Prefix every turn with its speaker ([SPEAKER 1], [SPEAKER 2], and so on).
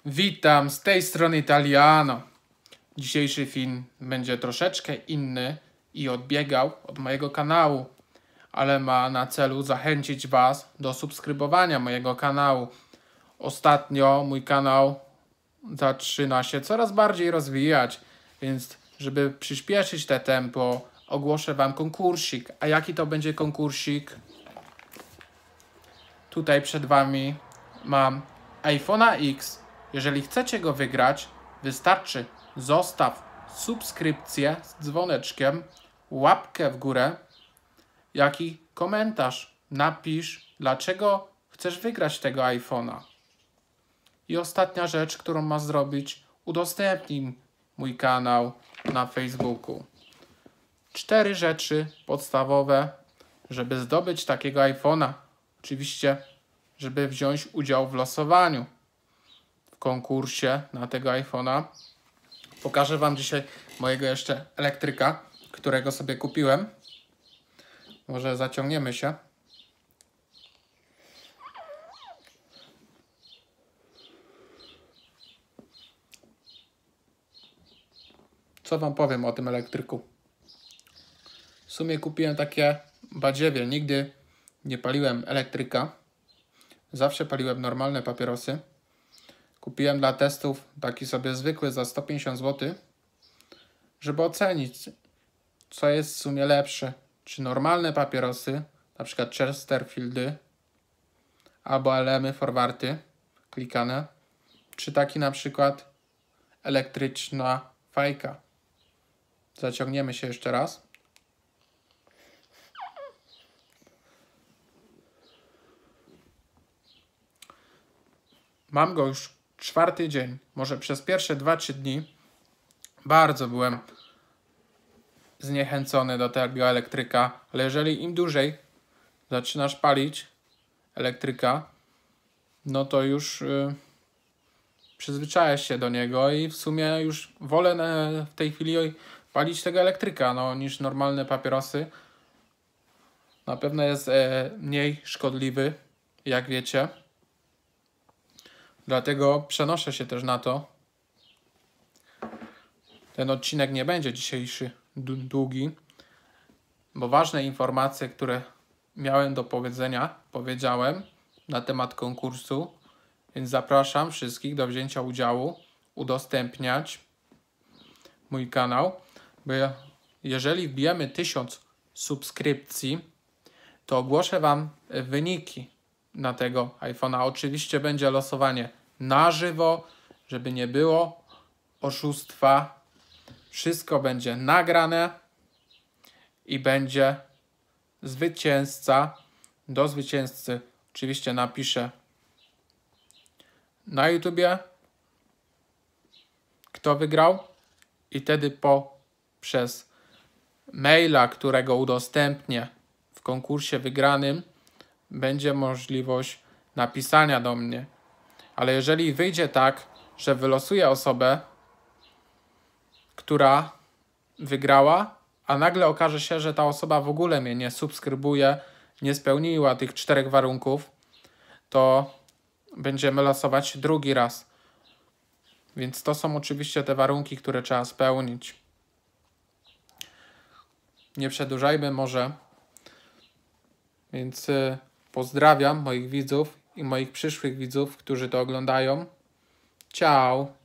[SPEAKER 1] Witam, z tej strony Italiano. Dzisiejszy film będzie troszeczkę inny i odbiegał od mojego kanału, ale ma na celu zachęcić Was do subskrybowania mojego kanału. Ostatnio mój kanał zaczyna się coraz bardziej rozwijać, więc żeby przyspieszyć te tempo, ogłoszę Wam konkursik. A jaki to będzie konkursik? Tutaj przed Wami mam iPhone'a X. Jeżeli chcecie go wygrać, wystarczy zostaw subskrypcję z dzwoneczkiem, łapkę w górę, jak i komentarz. Napisz, dlaczego chcesz wygrać tego iPhone'a. I ostatnia rzecz, którą masz zrobić, udostępnij mój kanał na Facebooku. 4 rzeczy podstawowe, żeby zdobyć takiego iPhone'a. Oczywiście, żeby wziąć udział w losowaniu w konkursie na tego iPhone'a. Pokażę Wam dzisiaj mojego jeszcze elektryka, którego sobie kupiłem. Może zaciągniemy się. Co Wam powiem o tym elektryku? W sumie kupiłem takie badziewie. Nigdy nie paliłem elektryka. Zawsze paliłem normalne papierosy. Kupiłem dla testów taki sobie zwykły za 150 zł, żeby ocenić, co jest w sumie lepsze. Czy normalne papierosy, na przykład Chesterfieldy, albo LM Forwarty klikane, czy taki na przykład elektryczna fajka. Zaciągniemy się jeszcze raz. Mam go już 4. dzień. Może przez pierwsze 2-3 dni bardzo byłem zniechęcony do tego elektryka, ale jeżeli im dłużej zaczynasz palić elektryka, no to już przyzwyczajasz się do niego i w sumie już wolę w tej chwili palić tego elektryka, niż normalne papierosy. Na pewno jest mniej szkodliwy, jak wiecie. Dlatego przenoszę się też na to. Ten odcinek nie będzie dzisiejszy długi, bo ważne informacje, które miałem do powiedzenia, powiedziałem na temat konkursu, więc zapraszam wszystkich do wzięcia udziału, udostępniać mój kanał, bo jeżeli wbijemy 1000 subskrypcji, to ogłoszę Wam wyniki na tego iPhone'a. Oczywiście będzie losowanie na żywo, żeby nie było oszustwa. Wszystko będzie nagrane i będzie zwycięzca. Do zwycięzcy oczywiście napiszę na YouTubie, kto wygrał, i wtedy poprzez maila, którego udostępnię w konkursie wygranym, będzie możliwość napisania do mnie. Ale jeżeli wyjdzie tak, że wylosuję osobę, która wygrała, a nagle okaże się, że ta osoba w ogóle mnie nie subskrybuje, nie spełniła tych 4 warunków, to będziemy losować drugi raz. Więc to są oczywiście te warunki, które trzeba spełnić. Nie przedłużajmy może. Więc pozdrawiam moich widzów i moich przyszłych widzów, którzy to oglądają. Ciao!